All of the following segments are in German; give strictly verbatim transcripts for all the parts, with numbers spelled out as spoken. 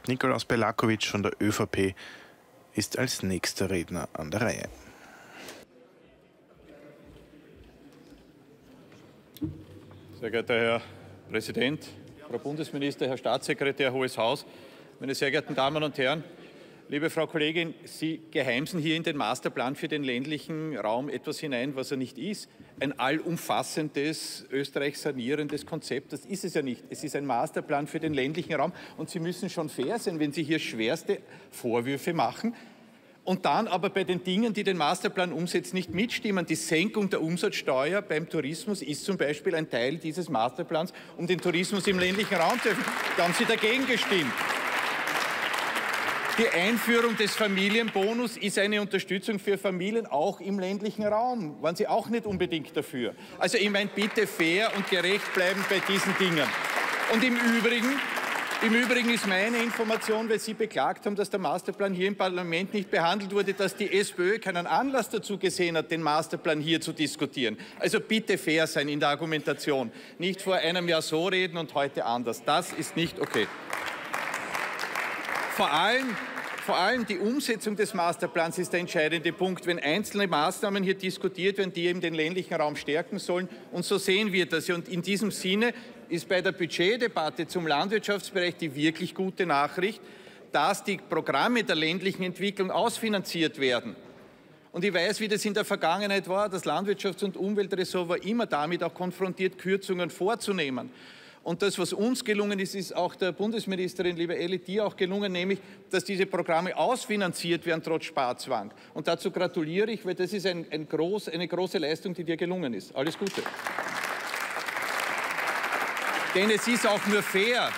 sagt Nikolaus Berlakovic von der ÖVP, ist als nächster Redner an der Reihe. Sehr geehrter Herr Präsident, Frau Bundesminister, Herr Staatssekretär, Hohes Haus, meine sehr geehrten Damen und Herren! Liebe Frau Kollegin, Sie geheimsen hier in den Masterplan für den ländlichen Raum etwas hinein, was er nicht ist. Ein allumfassendes, Österreich sanierendes Konzept, das ist es ja nicht. Es ist ein Masterplan für den ländlichen Raum und Sie müssen schon fair sein, wenn Sie hier schwerste Vorwürfe machen und dann aber bei den Dingen, die den Masterplan umsetzen, nicht mitstimmen. Die Senkung der Umsatzsteuer beim Tourismus ist zum Beispiel ein Teil dieses Masterplans, um den Tourismus im ländlichen Raum zu öffnen. Da haben Sie dagegen gestimmt. Die Einführung des Familienbonus ist eine Unterstützung für Familien, auch im ländlichen Raum. Waren Sie auch nicht unbedingt dafür? Also ich meine, bitte fair und gerecht bleiben bei diesen Dingen. Und im Übrigen, im Übrigen ist meine Information, weil Sie beklagt haben, dass der Masterplan hier im Parlament nicht behandelt wurde, dass die SPÖ keinen Anlass dazu gesehen hat, den Masterplan hier zu diskutieren. Also bitte fair sein in der Argumentation. Nicht vor einem Jahr so reden und heute anders. Das ist nicht okay. Vor allem, vor allem die Umsetzung des Masterplans ist der entscheidende Punkt. Wenn einzelne Maßnahmen hier diskutiert werden, die eben den ländlichen Raum stärken sollen, und so sehen wir das. Und in diesem Sinne ist bei der Budgetdebatte zum Landwirtschaftsbereich die wirklich gute Nachricht, dass die Programme der ländlichen Entwicklung ausfinanziert werden. Und ich weiß, wie das in der Vergangenheit war. Das Landwirtschafts- und Umweltressort war immer damit auch konfrontiert, Kürzungen vorzunehmen. Und das, was uns gelungen ist, ist auch der Bundesministerin, liebe Elli, dir auch gelungen, nämlich, dass diese Programme ausfinanziert werden, trotz Sparzwang. Und dazu gratuliere ich, weil das ist ein, ein groß, eine große Leistung, die dir gelungen ist. Alles Gute. Denn es ist auch nur fair.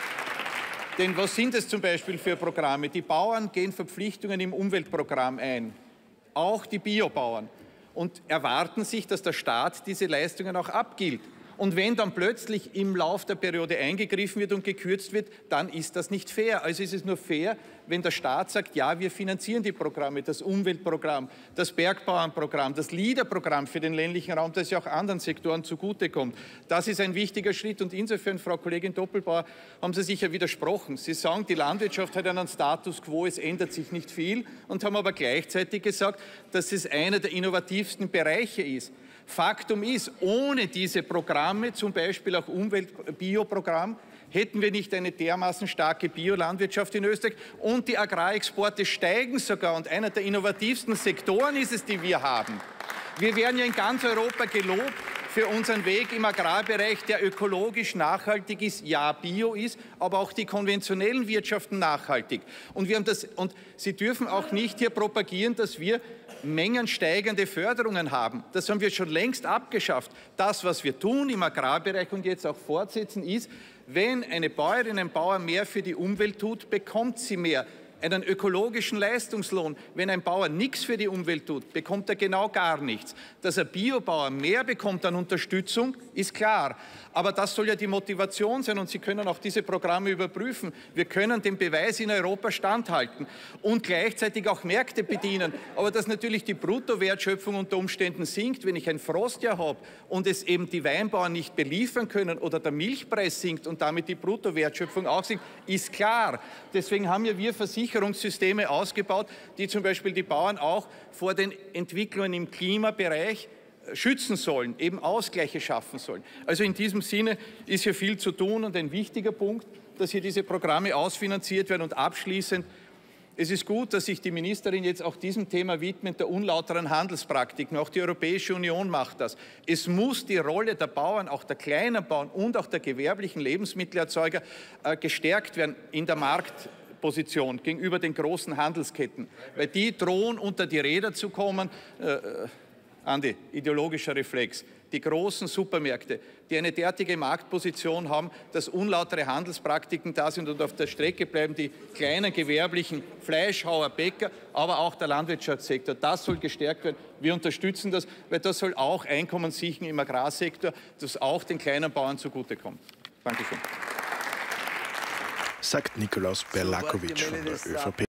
Denn was sind es zum Beispiel für Programme? Die Bauern gehen Verpflichtungen im Umweltprogramm ein, auch die Biobauern, und erwarten sich, dass der Staat diese Leistungen auch abgilt. Und wenn dann plötzlich im Lauf der Periode eingegriffen wird und gekürzt wird, dann ist das nicht fair. Also ist es nur fair, wenn der Staat sagt, ja, wir finanzieren die Programme, das Umweltprogramm, das Bergbauernprogramm, das LEADER-Programm für den ländlichen Raum, das ja auch anderen Sektoren zugutekommt. Das ist ein wichtiger Schritt. Und insofern, Frau Kollegin Doppelbauer, haben Sie sich ja widersprochen. Sie sagen, die Landwirtschaft hat einen Status quo, es ändert sich nicht viel, und haben aber gleichzeitig gesagt, dass es einer der innovativsten Bereiche ist. Faktum ist, ohne diese Programme, zum Beispiel auch Umwelt-Bio-Programm, hätten wir nicht eine dermaßen starke Biolandwirtschaft in Österreich, und die Agrarexporte steigen sogar, und einer der innovativsten Sektoren ist es, die wir haben. Wir werden ja in ganz Europa gelobt für unseren Weg im Agrarbereich, der ökologisch nachhaltig ist, ja, bio ist, aber auch die konventionellen Wirtschaften nachhaltig. Und, wir haben das, und Sie dürfen auch nicht hier propagieren, dass wir mengensteigende Förderungen haben. Das haben wir schon längst abgeschafft. Das, was wir tun im Agrarbereich und jetzt auch fortsetzen, ist, wenn eine Bäuerin, ein Bauer mehr für die Umwelt tut, bekommt sie mehr. Einen ökologischen Leistungslohn. Wenn ein Bauer nichts für die Umwelt tut, bekommt er genau gar nichts. Dass ein Biobauer mehr bekommt an Unterstützung, ist klar. Aber das soll ja die Motivation sein, und Sie können auch diese Programme überprüfen. Wir können den Beweis in Europa standhalten und gleichzeitig auch Märkte bedienen. Aber dass natürlich die Bruttowertschöpfung unter Umständen sinkt, wenn ich ein Frostjahr habe und es eben die Weinbauern nicht beliefern können oder der Milchpreis sinkt und damit die Bruttowertschöpfung auch sinkt, ist klar. Deswegen haben ja wir Versicherungssysteme ausgebaut, die zum Beispiel die Bauern auch vor den Entwicklungen im Klimabereich schützen sollen, eben Ausgleiche schaffen sollen. Also in diesem Sinne ist hier viel zu tun, und ein wichtiger Punkt, dass hier diese Programme ausfinanziert werden. Und abschließend, es ist gut, dass sich die Ministerin jetzt auch diesem Thema widmet, der unlauteren Handelspraktiken. Auch die Europäische Union macht das. Es muss die Rolle der Bauern, auch der kleinen Bauern und auch der gewerblichen Lebensmittelerzeuger äh, gestärkt werden in der Marktposition gegenüber den großen Handelsketten, weil die drohen, unter die Räder zu kommen. Äh, Andi, ideologischer Reflex. Die großen Supermärkte, die eine derartige Marktposition haben, dass unlautere Handelspraktiken da sind, und auf der Strecke bleiben die kleinen gewerblichen Fleischhauer, Bäcker, aber auch der Landwirtschaftssektor. Das soll gestärkt werden. Wir unterstützen das, weil das soll auch Einkommen sichern im Agrarsektor, das auch den kleinen Bauern zugutekommt. Dankeschön. Sagt Nikolaus Berlakovic von der ÖVP.